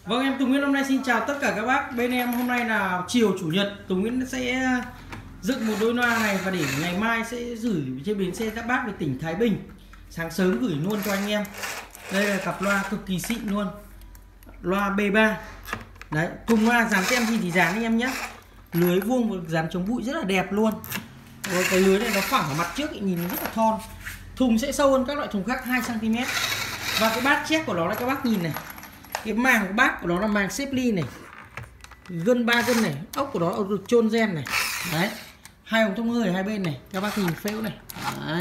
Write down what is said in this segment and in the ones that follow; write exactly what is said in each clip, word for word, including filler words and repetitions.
Vâng, em Tùng Nguyễn hôm nay xin chào tất cả các bác. Bên em hôm nay là chiều chủ nhật, Tùng Nguyễn sẽ dựng một đôi loa này và để ngày mai sẽ gửi trên bến xe các bác về tỉnh Thái Bình. Sáng sớm gửi luôn cho anh em. Đây là cặp loa cực kỳ xịn luôn. Loa B ba. Đấy, thùng loa dán tem gì thì dán anh em nhé. Lưới vuông và dán chống bụi rất là đẹp luôn. Rồi cái lưới này nó phẳng ở mặt trước thì nhìn rất là thon. Thùng sẽ sâu hơn các loại thùng khác hai xăng ti mét. Và cái bát check của nó là các bác nhìn này. Cái màng của bát của nó là màng xếp ly này, gân ba gân này, ốc của nó được chôn gen này. Đấy, hai ống thông hơi ở hai bên này, các bác nhìn phễu này. Đấy.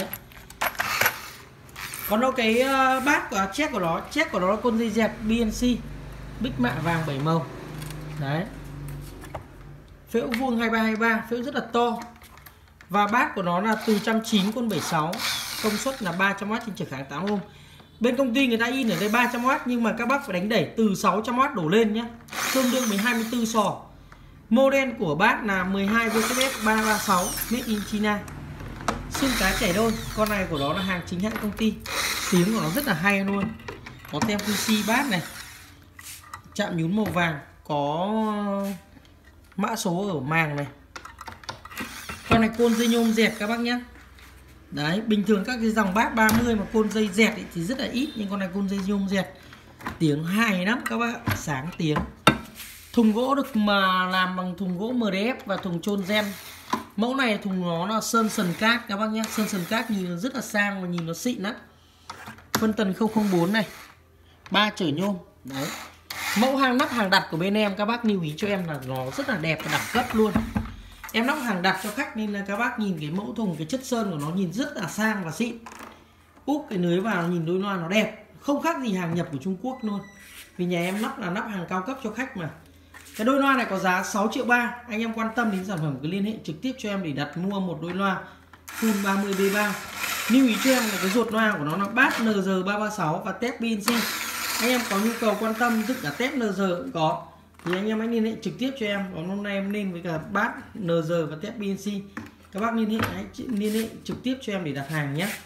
Còn đâu cái bát của check của nó, check của nó là con dây dẹp bê en xê bích mạ vàng bảy màu. Đấy, phễu vuông hai ba hai ba, phễu rất là to. Và bát của nó là từ một trăm chín mươi con bảy mươi sáu, công suất là ba trăm oát trên trực kháng tám ohm. Bên công ty người ta in ở đây ba trăm oát nhưng mà các bác phải đánh đẩy từ sáu trăm oát đổ lên nhé, tương đương với hai mươi tư sò. Model của bát là mười hai vê kép ép ba ba sáu made in China. Xương cá chảy đôi, con này của nó là hàng chính hãng công ty. Tiếng của nó rất là hay luôn. Có tem quy xê bát này, chạm nhún màu vàng, có mã số ở màng này. Con này côn dây nhôm dẹt các bác nhé. Đấy, bình thường các cái dòng bát ba mươi mà côn dây dẹt ấy thì rất là ít, nhưng con này côn dây nhôm dẹt. Tiếng hay lắm các bác, sáng tiếng. Thùng gỗ được mà làm bằng thùng gỗ em đê ép và thùng chôn gen. Mẫu này thùng nó là sơn sần cát các bác nhé. Sơn sần cát nhìn nó rất là sang và nhìn nó xịn lắm. Phân tần không không bốn này, ba chở nhôm. Đấy, mẫu hàng nắp hàng đặt của bên em các bác lưu ý cho em là nó rất là đẹp và đẳng cấp luôn. Em nắp hàng đặt cho khách nên là các bác nhìn cái mẫu thùng, cái chất sơn của nó nhìn rất là sang và xịn. Úp cái lưới vào nhìn đôi loa nó đẹp, không khác gì hàng nhập của Trung Quốc luôn. Vì nhà em nắp là nắp hàng cao cấp cho khách mà. Cái đôi loa này có giá sáu triệu ba. Anh em quan tâm đến sản phẩm cứ liên hệ trực tiếp cho em để đặt mua một đôi loa full ba mươi B ba. Lưu ý cho em là cái ruột loa của nó là bát en giê ba ba sáu và tép bê en xê. Anh em có nhu cầu quan tâm tất cả tép en giê cũng có thì anh em hãy liên hệ trực tiếp cho em. Còn hôm nay em lên với cả bát en giê và tép bê en xê, các bác liên hệ hãy liên hệ trực tiếp cho em để đặt hàng nhé.